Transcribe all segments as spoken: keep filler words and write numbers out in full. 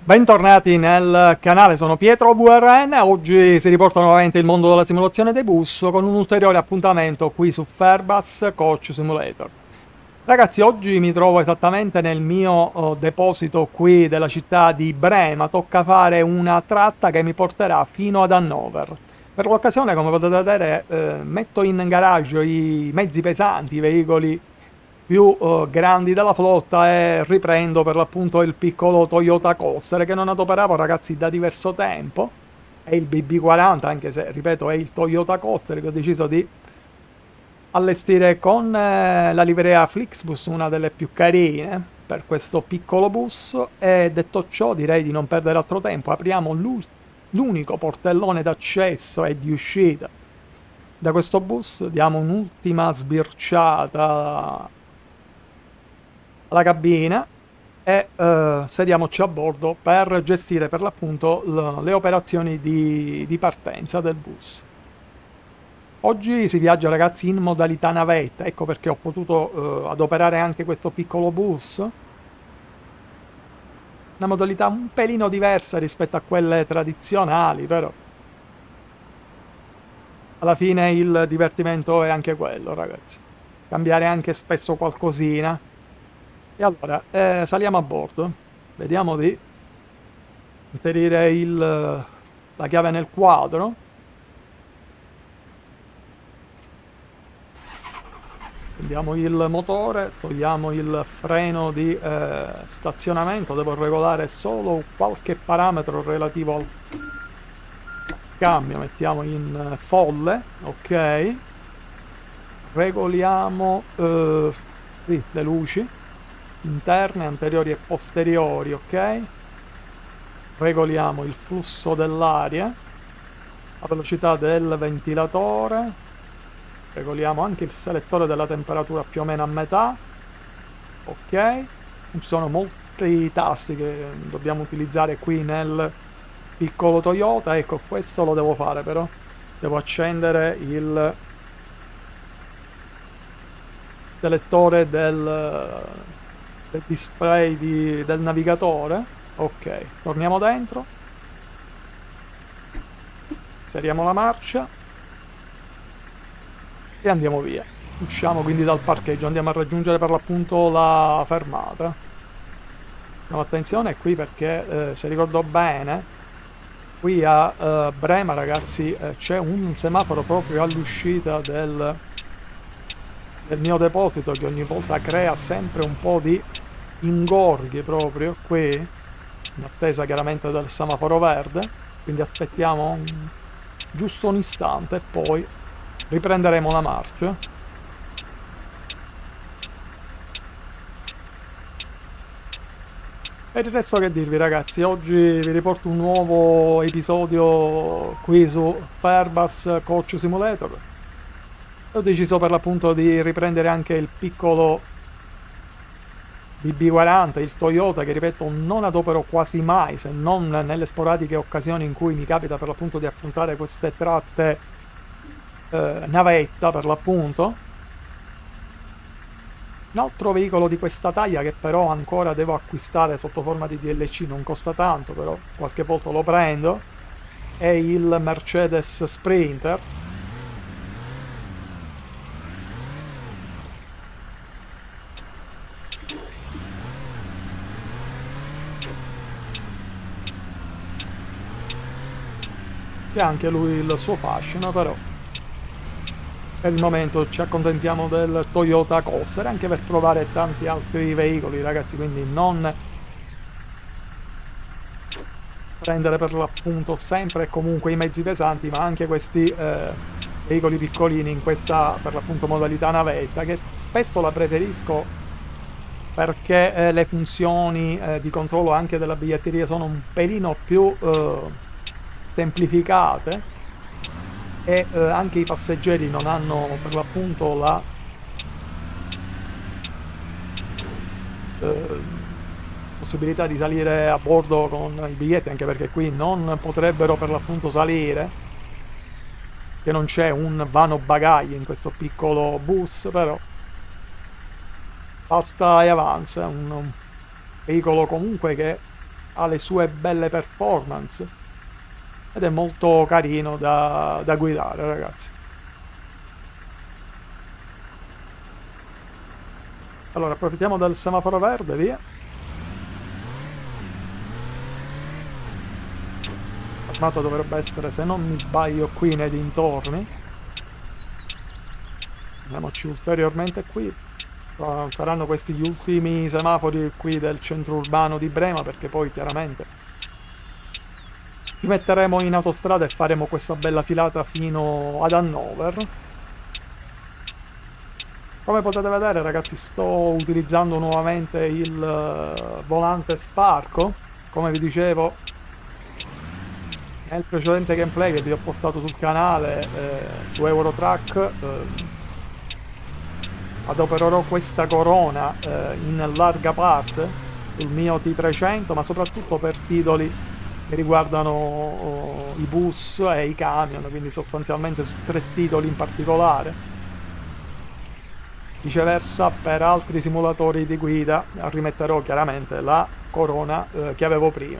Bentornati nel canale, sono Pietro V R N. Oggi si riporta nuovamente il mondo della simulazione dei bus con un ulteriore appuntamento qui su Ferbus Coach Simulator. Ragazzi, oggi mi trovo esattamente nel mio oh, deposito qui della città di Brema. Tocca fare una tratta che mi porterà fino ad Hannover. Per l'occasione, come potete vedere, eh, metto in garage i mezzi pesanti, i veicoli più uh, grandi della flotta e riprendo per l'appunto il piccolo Toyota Coaster che non adoperavo, ragazzi, da diverso tempo. È il B B quaranta, anche se, ripeto, è il Toyota Coaster che ho deciso di allestire con eh, la livrea Flixbus, una delle più carine per questo piccolo bus. E detto ciò, direi di non perdere altro tempo. Apriamo l'unico portellone d'accesso e di uscita da questo bus, diamo un'ultima sbirciata alla cabina e eh, sediamoci a bordo per gestire per l'appunto le operazioni di, di partenza del bus. Oggi si viaggia, ragazzi, in modalità navetta, ecco perché ho potuto eh, adoperare anche questo piccolo bus. Una modalità un pelino diversa rispetto a quelle tradizionali, però alla fine il divertimento è anche quello, ragazzi. Cambiare anche spesso qualcosina. E allora, eh, saliamo a bordo, vediamo di inserire il, la chiave nel quadro. Prendiamo il motore, togliamo il freno di eh, stazionamento, devo regolare solo qualche parametro relativo al cambio, mettiamo in folle, ok. Regoliamo eh, sì, le luci interne, anteriori e posteriori, ok. Regoliamo il flusso dell'aria, la velocità del ventilatore, regoliamo anche il selettore della temperatura più o meno a metà, ok. Ci sono molti tasti che dobbiamo utilizzare qui nel piccolo Toyota. Ecco, questo lo devo fare, però devo accendere il selettore del del display di, del navigatore. Ok, torniamo dentro, inseriamo la marcia e andiamo via. Usciamo quindi dal parcheggio, andiamo a raggiungere per l'appunto la fermata. Facciamo attenzione qui perché eh, se ricordo bene qui a eh, Brema, ragazzi, eh, c'è un semaforo proprio all'uscita del del mio deposito che ogni volta crea sempre un po' di ingorghi proprio qui, in attesa chiaramente del semaforo verde. Quindi aspettiamo un, giusto un istante e poi riprenderemo la marcia. Per il resto che dirvi, ragazzi, oggi vi riporto un nuovo episodio qui su Ferbus Coach Simulator. Ho deciso per l'appunto di riprendere anche il piccolo B B quaranta, il Toyota, che ripeto non adopero quasi mai, se non nelle sporadiche occasioni in cui mi capita per l'appunto di affrontare queste tratte eh, navetta per l'appunto. Un altro veicolo di questa taglia che però ancora devo acquistare sotto forma di D L C, non costa tanto, però qualche volta lo prendo, è il Mercedes Sprinter. Che ha anche lui il suo fascino, però per il momento ci accontentiamo del Toyota Coaster, anche per provare tanti altri veicoli, ragazzi, quindi non prendere per l'appunto sempre e comunque i mezzi pesanti, ma anche questi eh, veicoli piccolini in questa per l'appunto modalità navetta, che spesso la preferisco perché eh, le funzioni eh, di controllo anche della biglietteria sono un pelino più eh, semplificate e eh, anche i passeggeri non hanno per l'appunto la eh, possibilità di salire a bordo con i biglietti, anche perché qui non potrebbero per l'appunto salire, che non c'è un vano bagagli in questo piccolo bus, però basta e avanza. Un, un veicolo comunque che ha le sue belle performance ed è molto carino da, da guidare, ragazzi. Allora, approfittiamo del semaforo verde, via. L'armato dovrebbe essere, se non mi sbaglio, qui nei dintorni. Andiamoci ulteriormente qui. Saranno questi gli ultimi semafori qui del centro urbano di Brema, perché poi chiaramente ci metteremo in autostrada e faremo questa bella filata fino ad Hannover. Come potete vedere, ragazzi, sto utilizzando nuovamente il uh, volante Sparco. Come vi dicevo nel precedente gameplay che vi ho portato sul canale eh, su Eurotrack, eh, adopererò questa corona eh, in larga parte sul mio T trecento, ma soprattutto per titoli che riguardano oh, i bus e i camion, quindi sostanzialmente su tre titoli in particolare. Viceversa, per altri simulatori di guida rimetterò chiaramente la corona eh, che avevo prima.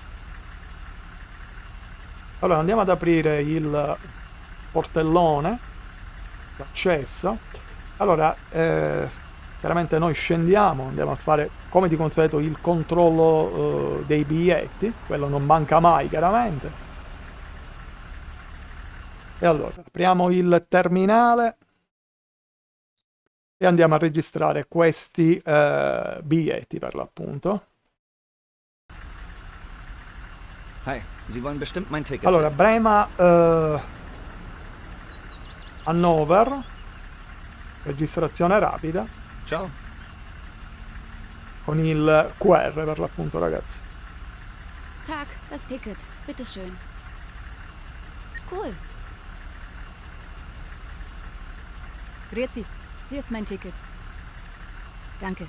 Allora andiamo ad aprire il portellone d'accesso. Allora eh, chiaramente noi scendiamo, andiamo a fare come di consueto il controllo eh, dei biglietti, quello non manca mai chiaramente. E allora apriamo il terminale e andiamo a registrare questi eh, biglietti per l'appunto. Hi, Sie wollen bestimmt mein Ticket. Allora, Brema eh, Hannover, registrazione rapida. Ciao. Con il Q R per l'appunto, ragazzi. Tag, das Ticket. Bitteschön. Cool. Grüezi, hier ist mein Ticket. Danke.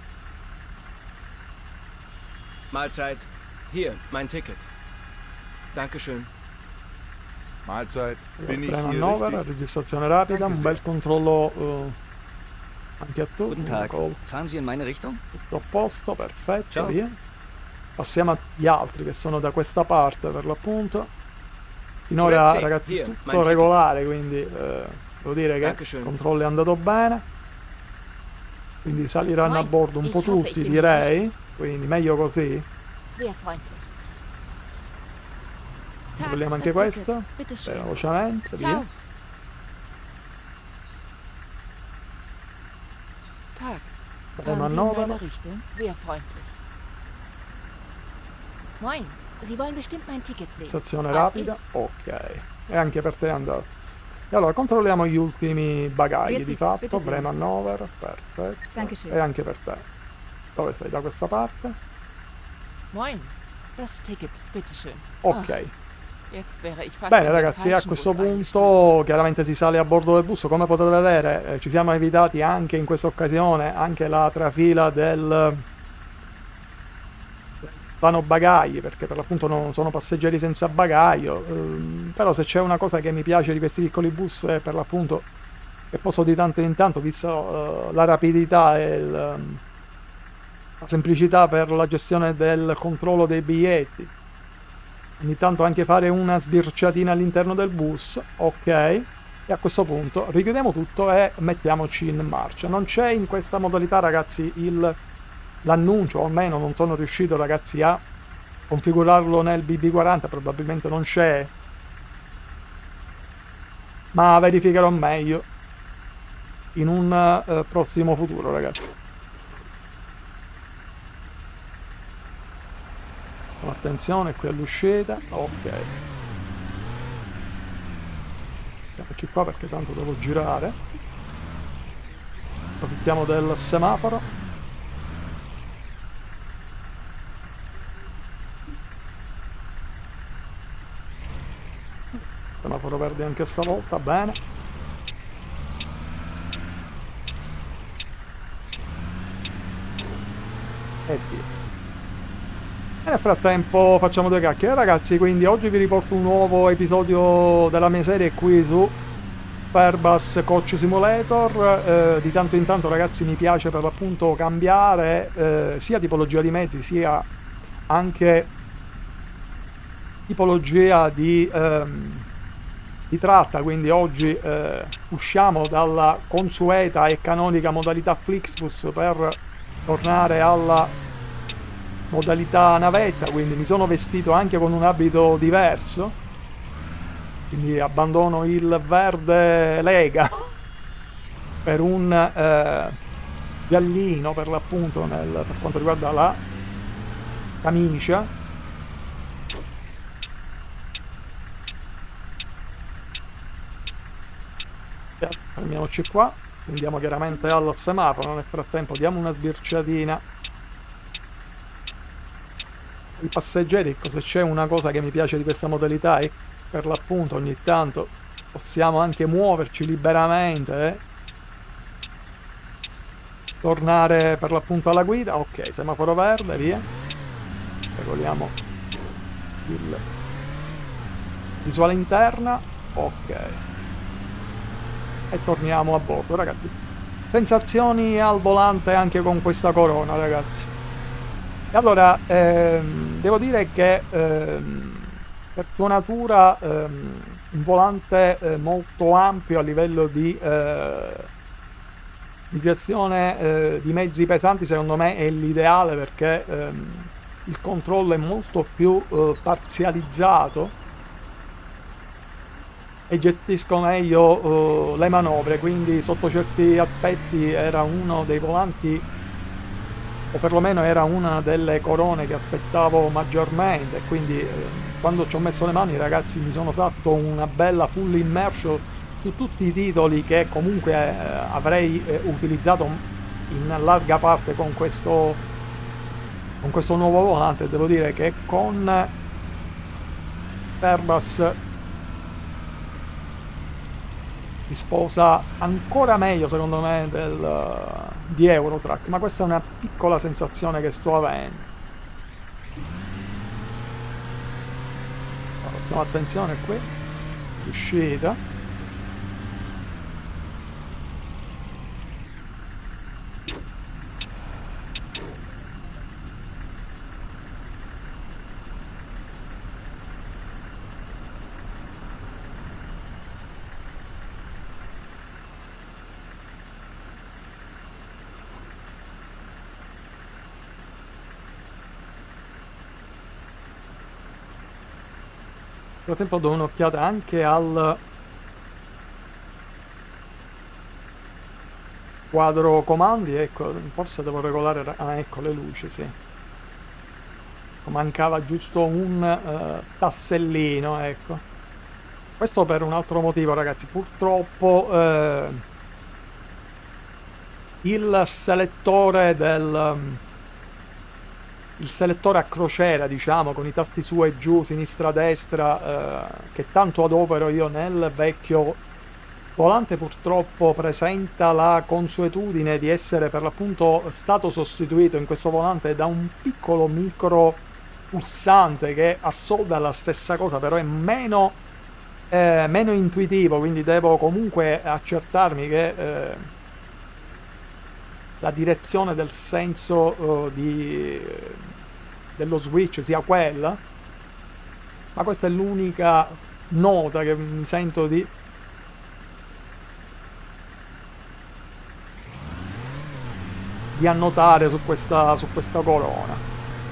Mahlzeit. Hier, mein Ticket. Dankeschön. Mahlzeit. Bin ich Brema hier Hannover, richtig? registrazione rapida, un bel controllo eh, anche a tu. Guten Tag. Col- Fahren Sie in meine Richtung? Tutto a posto, perfetto, Ciao. via. Passiamo agli altri che sono da questa parte per l'appunto. Finora, Grazie. ragazzi, Here, tutto mein regolare, quindi eh, devo dire che Dankeschön. il controllo è andato bene. Quindi saliranno a Moin. bordo un Ich po' hoffe, tutti, ich bin direi. Quindi meglio così. Sehr freundlich. Tag, Controlliamo anche das questo. Ticket. Bitteschön. Velocemente, via. Ciao. Tag. Brema Fahren Sie in Hannover. meine Richtung? Sehr freundlich. Moin. Sie wollen bestimmt mein Ticket sehen. Stazione Auf rapida, geht's. ok. E anche per te è andato. E allora controlliamo gli ultimi bagagli Grazie, di fatto. bitte sehr. Brema Hannover, perfetto. Dankeschön. E anche per te. Dove sei? Da questa parte? Moin. Das Ticket, bitteschön. Ok. Ah, jetzt wäre ich fast Bene in den ragazzi, a falschen questo Bus punto chiaramente si sale a bordo del bus. Come potete vedere eh, ci siamo evitati anche in questa occasione anche la trafila del plano bagagli, perché per l'appunto non sono passeggeri senza bagaglio. Ehm, però se c'è una cosa che mi piace di questi piccoli bus è per l'appunto che posso di tanto in tanto, visto eh, la rapidità e il, ehm, la semplicità per la gestione del controllo dei biglietti, ogni tanto anche fare una sbirciatina all'interno del bus, ok, e a questo punto richiudiamo tutto e mettiamoci in marcia. Non c'è in questa modalità, ragazzi, il, l'annuncio, o almeno non sono riuscito, ragazzi, a configurarlo nel B B quaranta, probabilmente non c'è, ma verificherò meglio in un eh, prossimo futuro, ragazzi. Attenzione qui all'uscita, ok. Mettiamoci qua perché tanto devo girare. Approfittiamo del semaforo. Semaforo verde anche stavolta, bene. E via. E nel frattempo facciamo due chiacchiere, ragazzi, quindi oggi vi riporto un nuovo episodio della mia serie qui su Ferbas Coach Simulator. Eh, di tanto in tanto, ragazzi, mi piace per l'appunto cambiare eh, sia tipologia di mezzi sia anche tipologia di, ehm, di tratta, quindi oggi eh, usciamo dalla consueta e canonica modalità Flixbus per tornare alla modalità navetta, quindi mi sono vestito anche con un abito diverso, quindi abbandono il verde lega per un eh, giallino per l'appunto nel, per quanto riguarda la camicia. Fermiamoci qua, andiamo chiaramente al semaforo, nel frattempo diamo una sbirciatina ai passeggeri. Se c'è una cosa che mi piace di questa modalità è per l'appunto ogni tanto possiamo anche muoverci liberamente, eh? Tornare per l'appunto alla guida. Ok, semaforo verde, via, regoliamo il visuale interna, ok, e torniamo a bordo, ragazzi. Sensazioni al volante anche con questa Corona, ragazzi. E allora ehm, devo dire che ehm, per sua natura ehm, un volante eh, molto ampio a livello di, eh, di gestione eh, di mezzi pesanti secondo me è l'ideale, perché ehm, il controllo è molto più eh, parzializzato e gestisco meglio uh, le manovre, quindi sotto certi aspetti era uno dei volanti, o perlomeno era una delle corone che aspettavo maggiormente, quindi eh, quando ci ho messo le mani, ragazzi, mi sono fatto una bella full immersion su tutti i titoli che comunque eh, avrei eh, utilizzato in larga parte con questo con questo nuovo volante. Devo dire che con Ferbas si sposa ancora meglio secondo me del, di Eurotrack, ma questa è una piccola sensazione che sto avendo. Allora, facciamo attenzione qui, uscita. Nel frattempo do un'occhiata anche al quadro comandi, ecco, forse devo regolare, ah ecco le luci, sì, mancava giusto un uh, tassellino, ecco. Questo per un altro motivo, ragazzi, purtroppo eh, il selettore del um, il selettore a crociera, diciamo, con i tasti su e giù, sinistra, destra, eh, che tanto adopero io nel vecchio volante, purtroppo presenta la consuetudine di essere per l'appunto stato sostituito in questo volante da un piccolo micro pulsante che assolve la stessa cosa, però è meno, eh, meno intuitivo, quindi devo comunque accertarmi che eh, la direzione del senso uh, di, dello switch sia quella, ma questa è l'unica nota che mi sento di di annotare su questa, su questa Corona.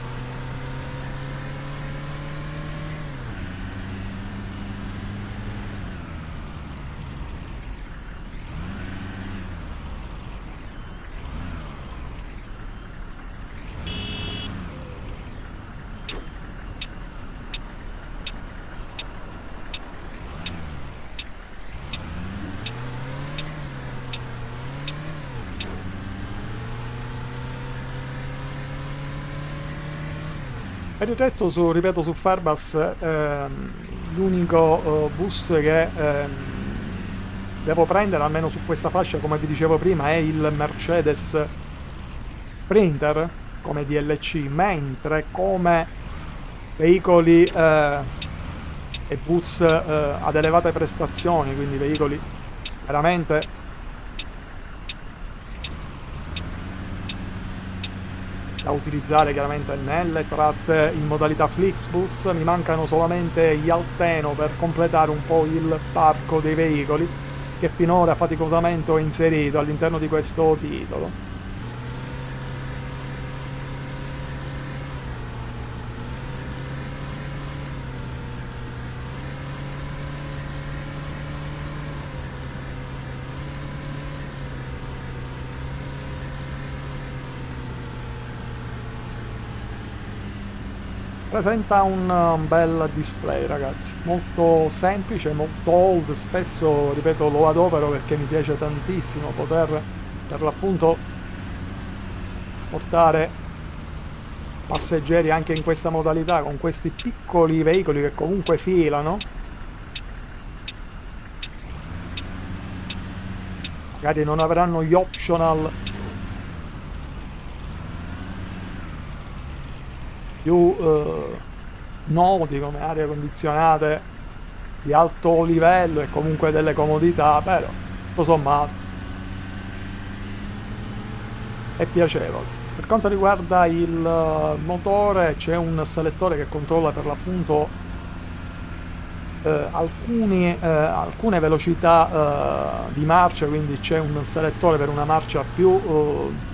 Per il resto, su, ripeto, su Ferbas ehm, l'unico eh, bus che ehm, devo prendere, almeno su questa fascia, come vi dicevo prima, è il Mercedes Sprinter come D L C, mentre come veicoli eh, e bus eh, ad elevate prestazioni, quindi veicoli veramente da utilizzare chiaramente nelle tratte in modalità Flixbus. Mi mancano solamente gli Alteno per completare un po' il parco dei veicoli che finora faticosamente ho inserito all'interno di questo titolo. Presenta un, un bel display, ragazzi, molto semplice, molto old. Spesso, ripeto, lo adopero perché mi piace tantissimo poter per l'appunto portare passeggeri anche in questa modalità con questi piccoli veicoli che comunque filano. Magari non avranno gli optional più eh, noti come aree condizionate di alto livello e comunque delle comodità, però tutto sommato è piacevole. Per quanto riguarda il motore, c'è un selettore che controlla per l'appunto eh, alcuni, eh, alcune velocità eh, di marcia, quindi c'è un selettore per una marcia più eh,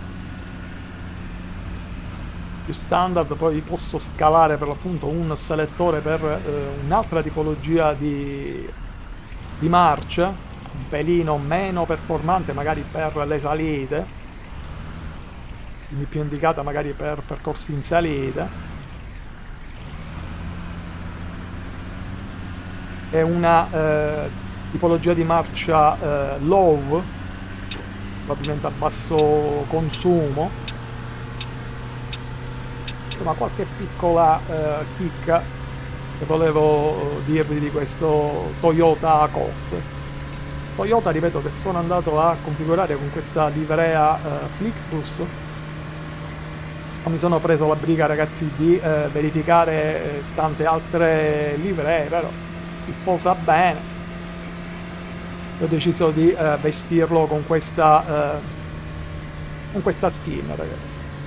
più standard. Poi posso scalare per l'appunto un selettore per eh, un'altra tipologia di, di marcia, un pelino meno performante magari per le salite, quindi più indicata magari per percorsi in salita, e una eh, tipologia di marcia eh, low, probabilmente a basso consumo. Ma qualche piccola eh, chicca che volevo dirvi di questo Toyota C O F. Toyota, ripeto, che sono andato a configurare con questa livrea eh, Flixbus. Non mi sono preso la briga, ragazzi, di eh, verificare eh, tante altre livree, però si sposa bene. Ho deciso di eh, vestirlo con questa, eh, con questa skin, ragazzi.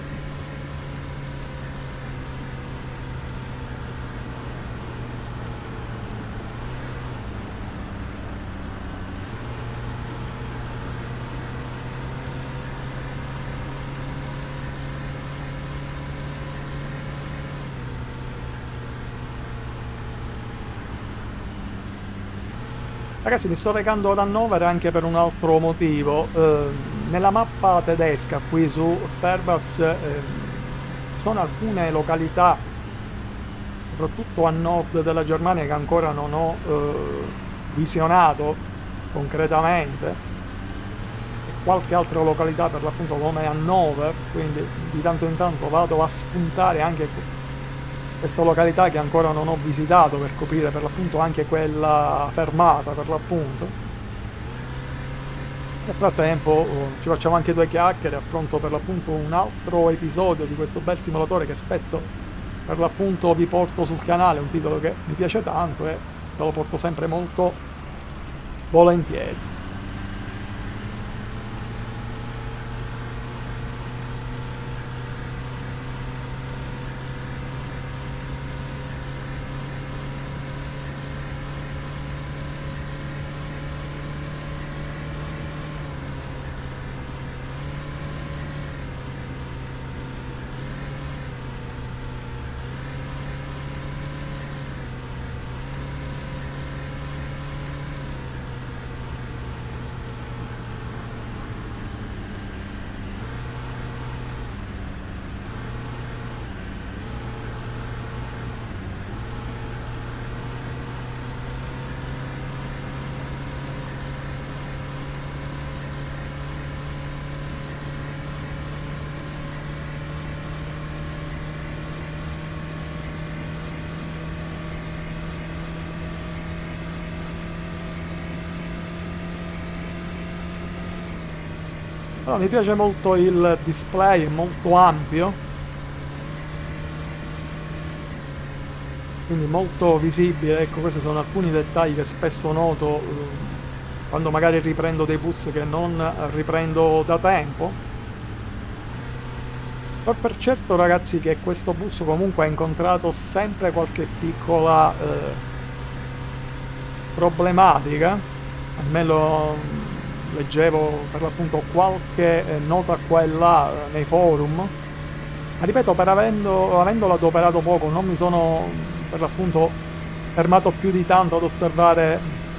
Ragazzi, mi sto recando ad Hannover anche per un altro motivo. Eh, nella mappa tedesca qui su Ferbas eh, sono alcune località, soprattutto a nord della Germania, che ancora non ho eh, visionato concretamente, e qualche altra località per l'appunto come Hannover, quindi di tanto in tanto vado a spuntare anche questa località che ancora non ho visitato per coprire per l'appunto anche quella fermata per l'appunto. Nel frattempo oh, ci facciamo anche due chiacchiere, affronto per l'appunto un altro episodio di questo bel simulatore che spesso per l'appunto vi porto sul canale, un titolo che mi piace tanto e ve lo porto sempre molto volentieri. Allora, mi piace molto il display, è molto ampio, quindi molto visibile. Ecco, questi sono alcuni dettagli che spesso noto eh, quando magari riprendo dei bus che non riprendo da tempo. So per certo, ragazzi, che questo bus comunque ha incontrato sempre qualche piccola eh, problematica, almeno leggevo per l'appunto qualche eh, nota qua e là eh, nei forum, ma ripeto, per avendo, avendolo adoperato poco non mi sono per l'appunto fermato più di tanto ad osservare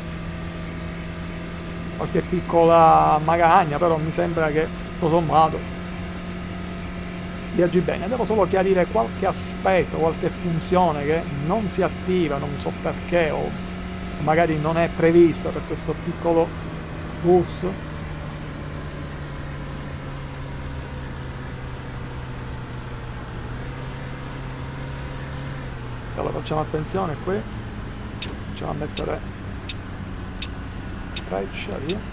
qualche piccola magagna, però mi sembra che tutto sommato viaggi bene. Devo solo chiarire qualche aspetto, qualche funzione che non si attiva, non so perché, o magari non è prevista per questo piccolo bus. Allora facciamo attenzione qui, facciamo a mettere freccia, via.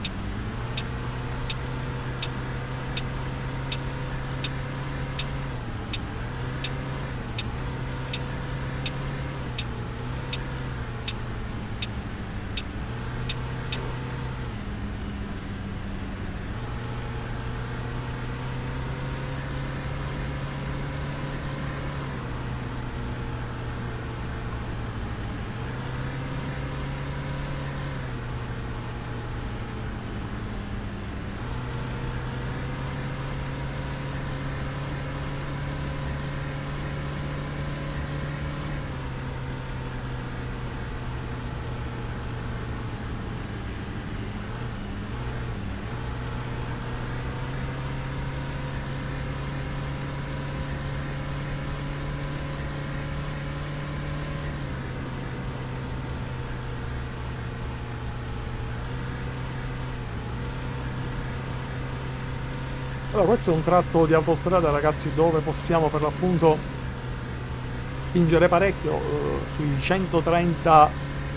Allora, questo è un tratto di autostrada, ragazzi, dove possiamo per l'appunto spingere parecchio, eh, sui centotrenta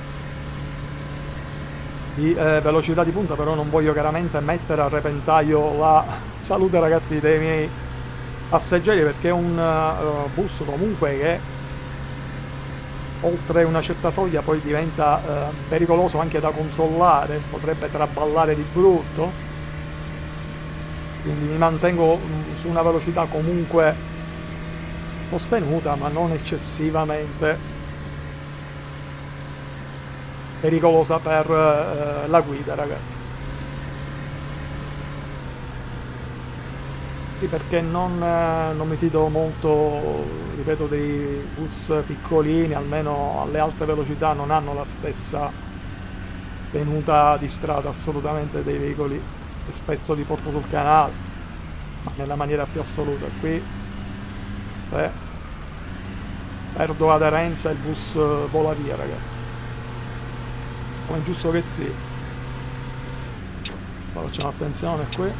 di eh, velocità di punta, però non voglio chiaramente mettere a repentaglio la salute, ragazzi, dei miei passeggeri, perché è un uh, bus comunque che oltre una certa soglia poi diventa uh, pericoloso anche da controllare, potrebbe traballare di brutto. Quindi mi mantengo su una velocità comunque sostenuta, ma non eccessivamente pericolosa per eh, la guida, ragazzi. Sì, perché non, eh, non mi fido molto, ripeto, dei bus piccolini, almeno alle alte velocità non hanno la stessa tenuta di strada assolutamente dei veicoli che spesso li porto sul canale, ma nella maniera più assoluta. Qui eh, perdo aderenza e il bus vola via, ragazzi, come è giusto che sia. Poi facciamo attenzione qui.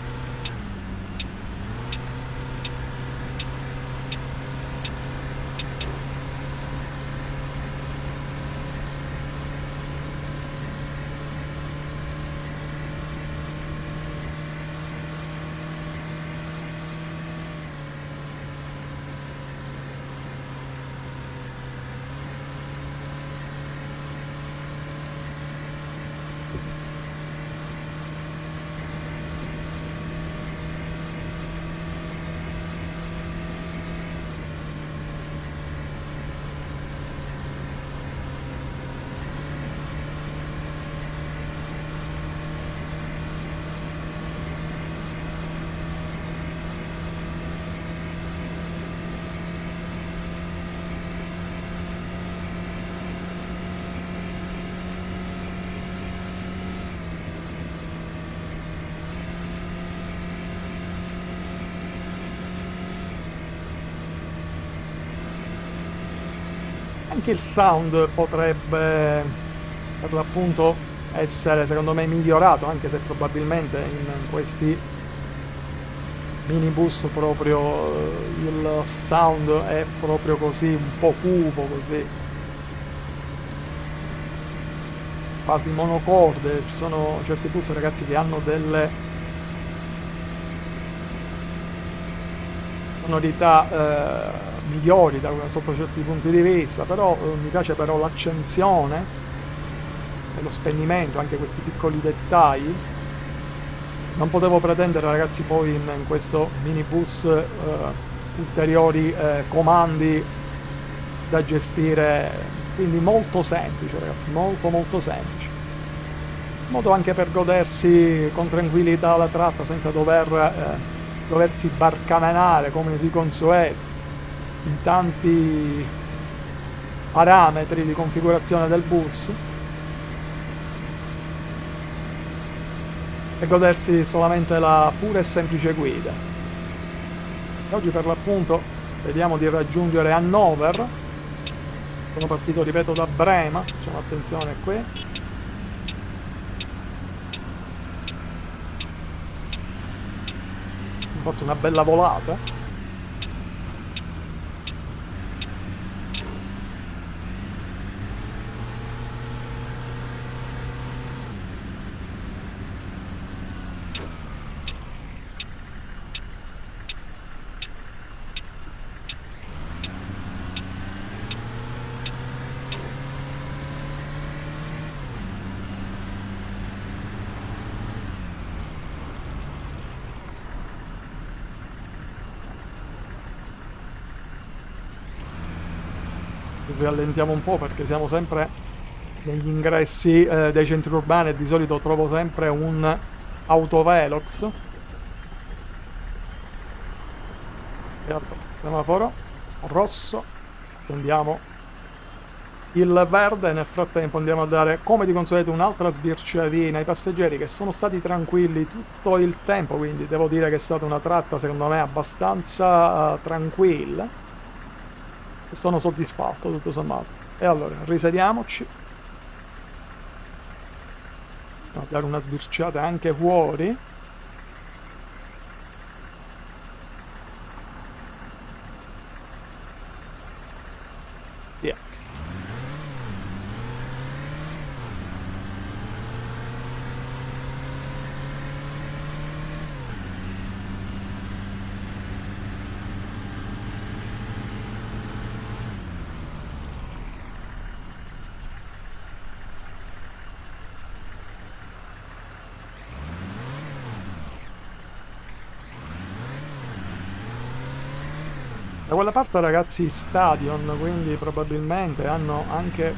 Anche il sound potrebbe per l'appunto essere secondo me migliorato, anche se probabilmente in questi minibus proprio il sound è proprio così, un po' cupo, così quasi monocorde. Ci sono certi bus, ragazzi, che hanno delle sonorità eh, migliori da, sotto certi punti di vista, però eh, mi piace però l'accensione e lo spegnimento, anche questi piccoli dettagli non potevo pretendere, ragazzi, poi in, in questo minibus eh, ulteriori eh, comandi da gestire, quindi molto semplice, ragazzi, molto molto semplice, modo anche per godersi con tranquillità la tratta senza dover eh, doversi barcamenare come di consueto in tanti parametri di configurazione del bus e godersi solamente la pura e semplice guida. E oggi per l'appunto vediamo di raggiungere Hannover. Sono partito, ripeto, da Brema, facciamo attenzione qui. Ho fatto una bella volata. Rallentiamo un po' perché siamo sempre negli ingressi eh, dei centri urbani e di solito trovo sempre un autovelox. E allora, semaforo rosso, prendiamo il verde. Nel frattempo andiamo a dare come di consueto un'altra sbirciatina ai passeggeri che sono stati tranquilli tutto il tempo, quindi devo dire che è stata una tratta secondo me abbastanza uh, tranquilla. Sono soddisfatto tutto sommato. E allora risediamoci, a dare una sbirciata anche fuori. Via. Da quella parte, ragazzi, Stadion, quindi probabilmente hanno anche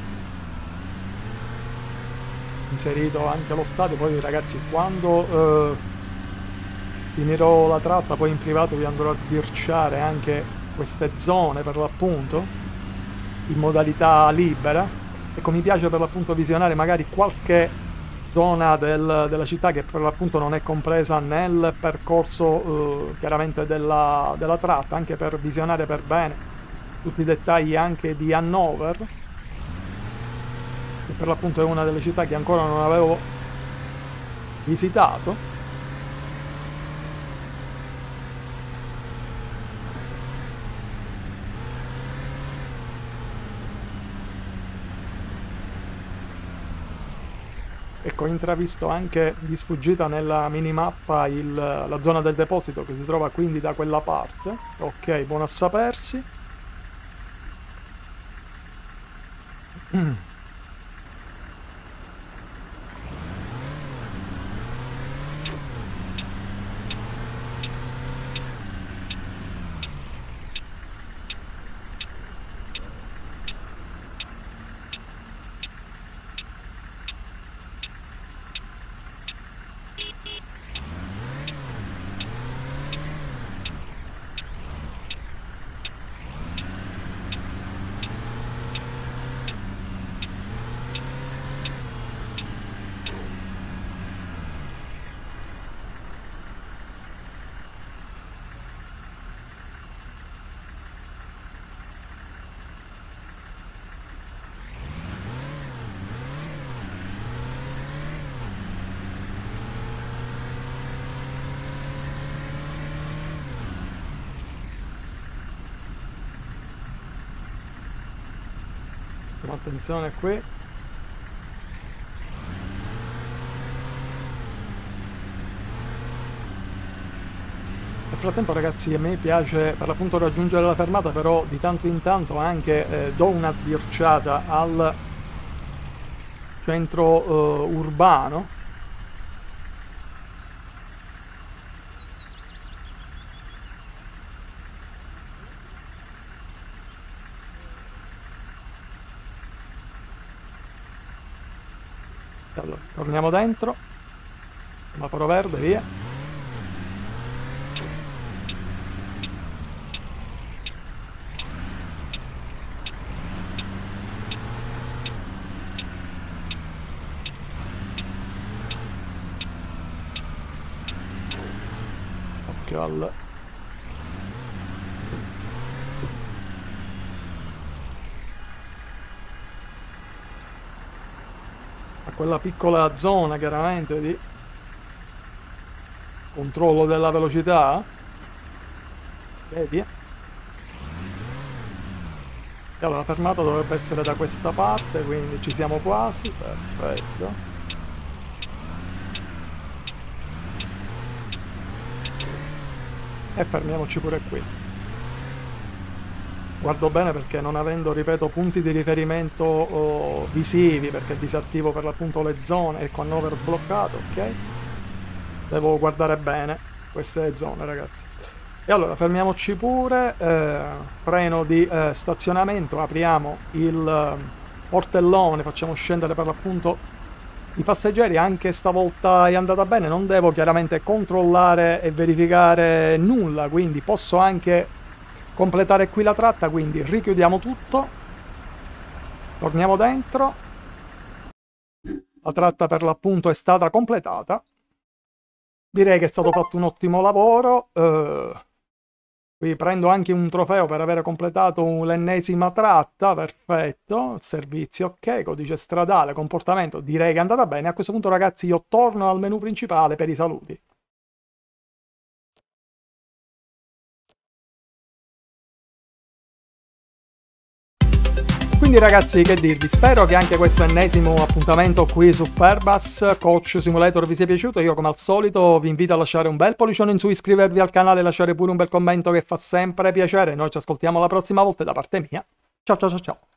inserito anche lo stadio. Poi, ragazzi, quando eh, finirò la tratta, poi in privato vi andrò a sbirciare anche queste zone per l'appunto in modalità libera. Ecco, mi piace per l'appunto visionare magari qualche zona del, della città che per l'appunto non è compresa nel percorso eh, chiaramente della, della tratta, anche per visionare per bene tutti i dettagli anche di Hannover, che per l'appunto è una delle città che ancora non avevo visitato. Ecco, ho intravisto anche di sfuggita nella minimappa il, la zona del deposito che si trova quindi da quella parte. Ok, buono a sapersi. Attenzione qui. Nel frattempo, ragazzi, a me piace per l'appunto raggiungere la fermata, però di tanto in tanto anche eh, do una sbirciata al centro eh, urbano, Allora, torniamo dentro. Semaforo verde, via. Occhio al... a quella piccola zona chiaramente di controllo della velocità. Vedi? E allora la fermata dovrebbe essere da questa parte, quindi ci siamo quasi. Perfetto. E fermiamoci pure qui. Guardo bene perché non avendo, ripeto, punti di riferimento oh, visivi, perché disattivo per l'appunto le zone e con over bloccato, ok? Devo guardare bene queste zone, ragazzi. E allora fermiamoci pure, eh, freno di eh, stazionamento, apriamo il eh, portellone, facciamo scendere per l'appunto i passeggeri. Anche stavolta è andata bene, non devo chiaramente controllare e verificare nulla, quindi posso anche completare qui la tratta, quindi richiudiamo tutto, torniamo dentro, la tratta per l'appunto è stata completata, direi che è stato fatto un ottimo lavoro, eh, qui prendo anche un trofeo per aver completato l'ennesima tratta, perfetto, servizio ok, codice stradale, comportamento, direi che è andata bene. A questo punto ragazzi io torno al menu principale per i saluti. Quindi ragazzi, che dirvi, spero che anche questo ennesimo appuntamento qui su Ferbas Coach Simulator vi sia piaciuto. Io come al solito vi invito a lasciare un bel pollicione in su, iscrivervi al canale e lasciare pure un bel commento che fa sempre piacere. Noi ci ascoltiamo la prossima volta da parte mia. Ciao ciao ciao ciao.